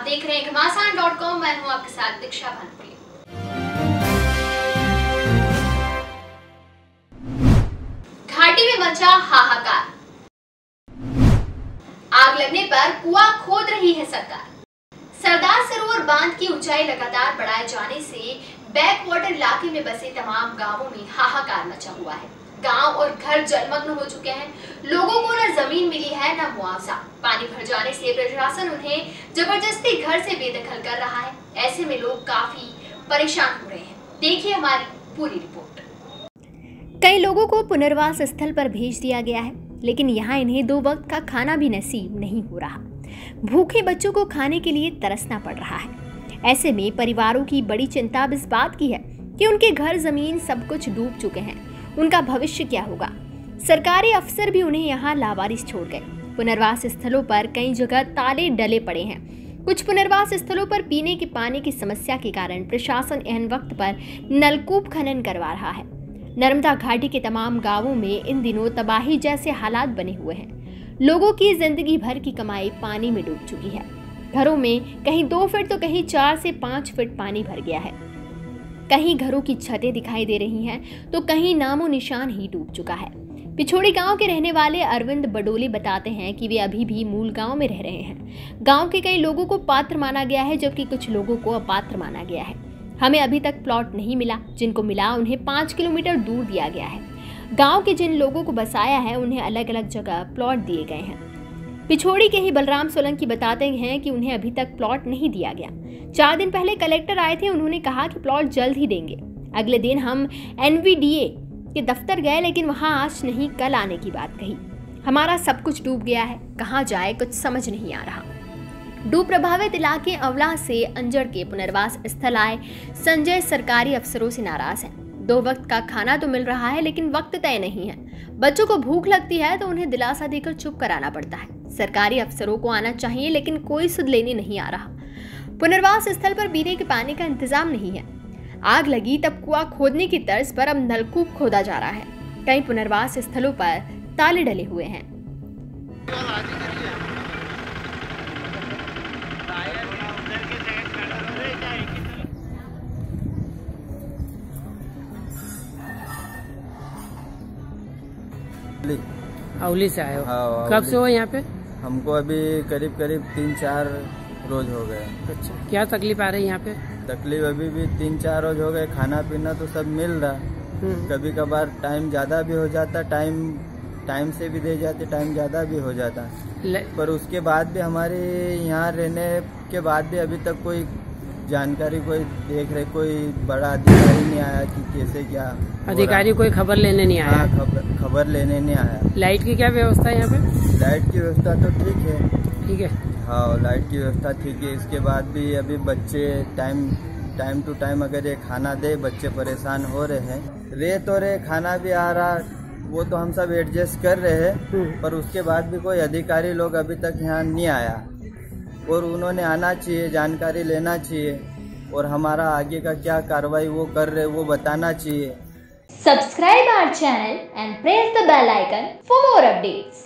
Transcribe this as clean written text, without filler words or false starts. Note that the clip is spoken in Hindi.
देख रहे हैं घमासान.com। मैं हूं आपके साथ दीक्षा भानुप्रिया। घाटी में मचा हाहाकार, आग लगने पर कुआं खोद रही है सरकार। सरदार सरोवर बांध की ऊंचाई लगातार बढ़ाए जाने से बैक वाटर इलाके में बसे तमाम गांवों में हाहाकार मचा हुआ है। गांव और घर जलमग्न हो चुके हैं। लोगों को न जमीन मिली है न मुआवजा। पानी भर जाने से प्रशासन उन्हें जबरदस्ती घर से बेदखल कर रहा है। ऐसे में लोग काफी परेशान हो रहे हैं। देखिए हमारी पूरी रिपोर्ट। कई लोगों को पुनर्वास स्थल पर भेज दिया गया है, लेकिन यहाँ इन्हें 2 वक्त का खाना भी नसीब नहीं हो रहा। भूखे बच्चों को खाने के लिए तरसना पड़ रहा है। ऐसे में परिवारों की बड़ी चिंता अब इस बात की है कि उनके घर जमीन सब कुछ डूब चुके हैं। उनका भविष्य क्या होगा? सरकारी अफसर भी उन्हें यहाँ लावारिस छोड़ गए। पुनर्वास स्थलों पर कई जगह ताले डले पड़े हैं। कुछ पुनर्वास स्थलों पर पीने के पानी की समस्या के कारण प्रशासन एहन वक्त पर नलकूप खनन करवा रहा है। नर्मदा घाटी के तमाम गांवों में इन दिनों तबाही जैसे हालात बने हुए हैं। लोगों की जिंदगी भर की कमाई पानी में डूब चुकी है। घरों में कहीं 2 फीट तो कहीं 4 से 5 फीट पानी भर गया है। कहीं घरों की छतें दिखाई दे रही हैं तो कहीं नामो निशान ही डूब चुका है। पिछोड़ी गांव के रहने वाले अरविंद बडोले बताते हैं कि वे अभी भी मूल गांव में रह रहे हैं। गांव के कई लोगों को पात्र माना गया है, जबकि कुछ लोगों को अपात्र माना गया है। हमें अभी तक प्लॉट नहीं मिला। जिनको मिला उन्हें 5 किलोमीटर दूर दिया गया है। गांव के जिन लोगों को बसाया है उन्हें अलग अलग जगह प्लॉट दिए गए हैं। पिछोड़ी के ही बलराम सोलंकी बताते हैं कि उन्हें अभी तक प्लॉट नहीं दिया गया। 4 दिन पहले कलेक्टर आए थे। उन्होंने कहा कि प्लॉट जल्द ही देंगे। अगले दिन हम NVDA के दफ्तर गए, लेकिन वहां आज नहीं कल आने की बात कही। हमारा सब कुछ डूब गया है, कहाँ जाए कुछ समझ नहीं आ रहा। डूब प्रभावित इलाके अवला से अंजड़ के पुनर्वास स्थल आए संजय सरकारी अफसरों से नाराज हैं। 2 वक्त का खाना तो मिल रहा है, लेकिन वक्त तय नहीं है। बच्चों को भूख लगती है तो उन्हें दिलासा देकर चुप कराना पड़ता है। सरकारी अफसरों को आना चाहिए, लेकिन कोई सुध लेने नहीं आ रहा। पुनर्वास स्थल पर पीने के पानी का इंतजाम नहीं है। आग लगी तब कुआं खोदने की तर्ज पर अब नलकूप खोदा जा रहा है। कई पुनर्वास स्थलों पर ताले डले हुए हैं। अवली से आए हो? कब से हो यहाँ पे? हमको अभी करीब 3-4 रोज हो गए। अच्छा, क्या तकलीफ आ रही है यहाँ पे? तकलीफ अभी भी 3-4 रोज हो गए। खाना पीना तो सब मिल रहा। कभी कभार टाइम ज्यादा भी हो जाता, टाइम से भी दे जाते, टाइम ज्यादा भी हो जाता। पर उसके बाद भी हमारे यहाँ रहने के बाद भी अभी तक कोई जानकारी, कोई देख रहे, कोई बड़ा अधिकारी नहीं आया कि कैसे क्या। अधिकारी कोई खबर लेने नहीं आया? खबर लेने नहीं आया। लाइट की क्या व्यवस्था है यहाँ पे? लाइट की व्यवस्था तो ठीक है। ठीक है, हाँ, लाइट की व्यवस्था ठीक है। इसके बाद भी अभी बच्चे टाइम टू टाइम अगर ये खाना दे, बच्चे परेशान हो रहे हैं। तो रहे, खाना भी आ रहा, वो तो हम सब एडजस्ट कर रहे हैं। पर उसके बाद भी कोई अधिकारी लोग अभी तक यहाँ नहीं आया, और उन्होंने आना चाहिए, जानकारी लेना चाहिए, और हमारा आगे का क्या कार्रवाई वो कर रहे वो बताना चाहिए। Subscribe our channel and press the bell icon for more updates.